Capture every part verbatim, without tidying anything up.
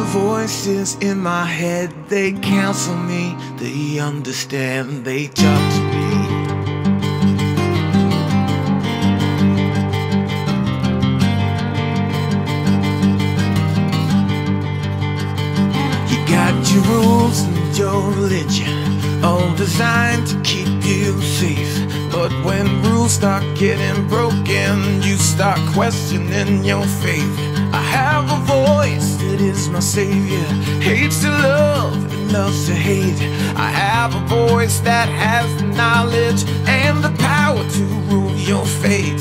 voices in my head, they counsel me, they understand, they talk to me. You got your rules and your religion, all designed to keep you safe. But when rules start getting broken, you start questioning your faith. I have a voice that is my savior, hates to love and loves to hate. I have a voice that has the knowledge and the power to rule your fate.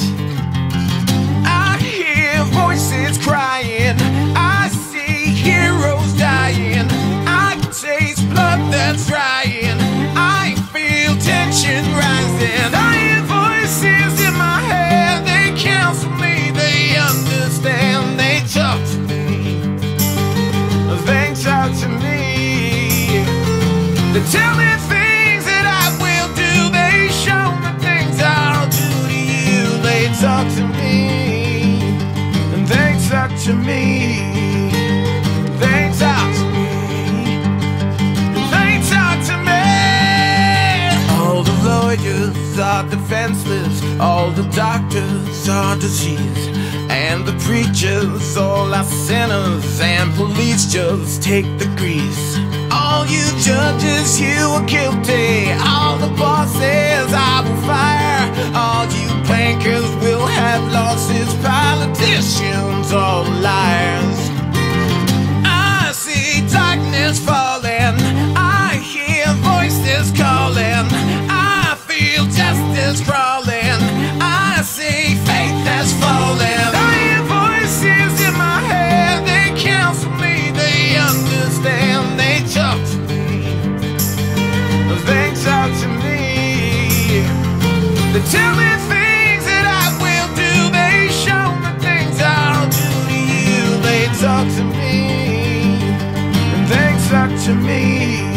I hear voices crying, I see heroes dying, I can taste blood that's drying, I feel tension rising. I hear voices in my head, they counsel me, they understand, they talk to me, they talk to me. They tell me things that I will do, they show me things I'll do to you. They talk to me, they talk to me, they talk to me, they talk to me. All the lawyers are defenseless, all the doctors are diseased, and the preachers all are sinners, and police just take the grease. All you judges, you are guilty, all the bosses I will fire, all you bankers will have losses, politicians all liars. I see darkness falling, I hear voices calling, I feel justice crawling, I see faith that's falling. I hear voices in my head, they counsel me, they understand, they talk to me, they talk to me. They tell me things that I will do, they show me things I'll do to you. They talk to me, they talk to me.